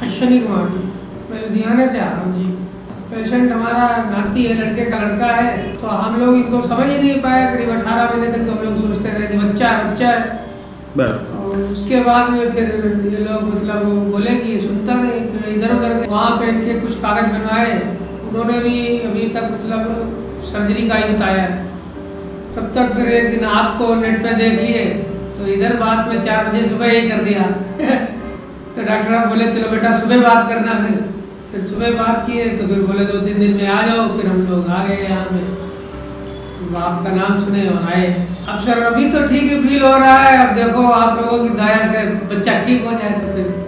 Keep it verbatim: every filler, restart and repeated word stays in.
अश्विनी कुमार जी, मैं लुधियाना से आ रहा हूँ जी। पेशेंट हमारा नाती है, लड़के का लड़का है। तो हम लोग इनको समझ ही नहीं पाया, करीब अठारह महीने तक तो हम लोग सोचते रहे कि बच्चा है बच्चा है। और उसके बाद में फिर ये लोग मतलब बोले कि सुनता नहीं, फिर इधर उधर वहाँ पे इनके कुछ कागज बनवाए, उन्होंने भी अभी तक मतलब सर्जरी का ही बताया है। तब तक फिर एक दिन आपको नेट पे देख लिए तो इधर बात में चार बजे सुबह ही कर दिया तो डॉक्टर साहब बोले चलो बेटा सुबह बात करना। फिर फिर सुबह बात किए तो फिर बोले दो तीन दिन में आ जाओ। फिर हम लोग आ गए यहाँ पे, आपका नाम सुने और आए। अब सर अभी तो ठीक ही फील हो रहा है। अब देखो आप लोगों की दया से बच्चा ठीक हो जाए तो फिर